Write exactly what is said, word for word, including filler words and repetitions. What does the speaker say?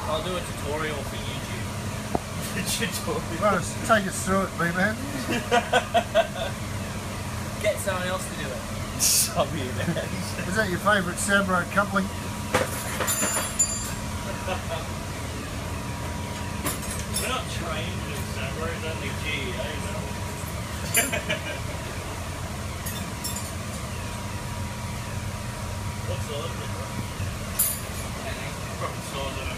I'll do a tutorial for YouTube. Tutorial. Well, just take us through it, B-Man. Get someone else to do it. Sub you, man. Is that your favourite Sabro coupling? We're not trained in Sabro, it's only G E A now. What size is it? Probably size of